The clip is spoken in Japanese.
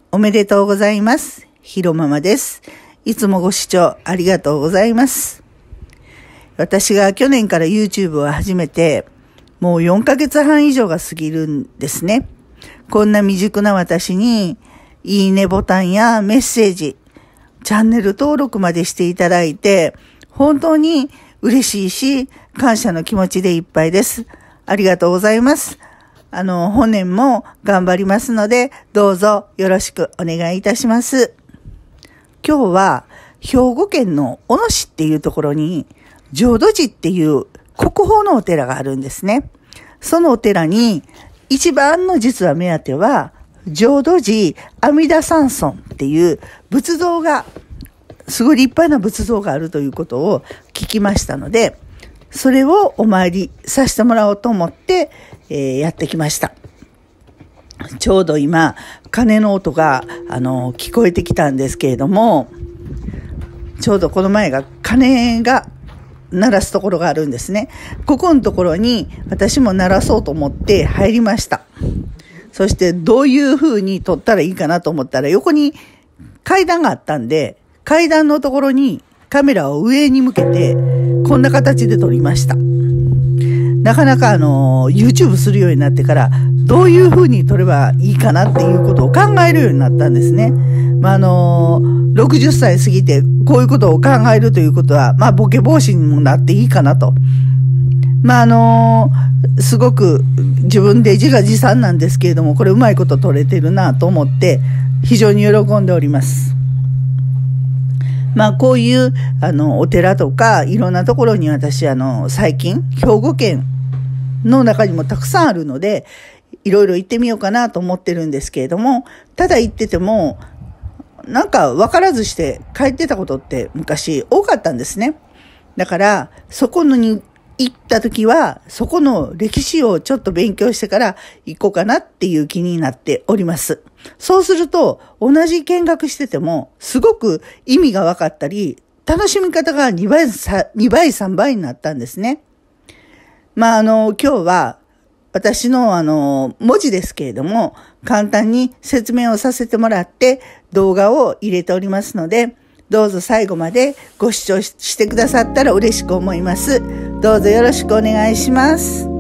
おめでとうございます。ひろママです。いつもご視聴ありがとうございます。私が去年から YouTube を始めて、もう4ヶ月半以上が過ぎるんですね。こんな未熟な私に、いいねボタンやメッセージ、チャンネル登録までしていただいて、本当に嬉しいし、感謝の気持ちでいっぱいです。ありがとうございます。本年も頑張りますので、どうぞよろしくお願いいたします。今日は、兵庫県の小野市っていうところに、浄土寺っていう国宝のお寺があるんですね。そのお寺に、一番の実は目当ては、浄土寺阿弥陀三尊っていう仏像が、すごい立派な仏像があるということを聞きましたので、それをお参りさせてもらおうと思って、やってきました。ちょうど今、鐘の音が、聞こえてきたんですけれども、ちょうどこの前が鐘が鳴らすところがあるんですね。ここのところに私も鳴らそうと思って入りました。そしてどういう風に撮ったらいいかなと思ったら、横に階段があったんで、階段のところにカメラを上に向けて、こんな形で撮りました。なかなかYouTube するようになってから、どういう風に撮ればいいかなっていうことを考えるようになったんですね。60歳過ぎてこういうことを考えるということは、ボケ防止にもなっていいかなと。すごく自分で自画自賛なんですけれども、これうまいこと撮れてるなと思って、非常に喜んでおります。こういう、お寺とか、いろんなところに私、最近、兵庫県の中にもたくさんあるので、いろいろ行ってみようかなと思ってるんですけれども、ただ行ってても、なんか分からずして帰ってたことって昔多かったんですね。だから、そこに行った時は、そこの歴史をちょっと勉強してから行こうかなっていう気になっております。そうすると、同じ見学してても、すごく意味が分かったり、楽しみ方が2倍、3倍になったんですね。今日は、私の文字ですけれども、簡単に説明をさせてもらって動画を入れておりますので、どうぞ最後までご視聴してくださったら嬉しく思います。どうぞよろしくお願いします。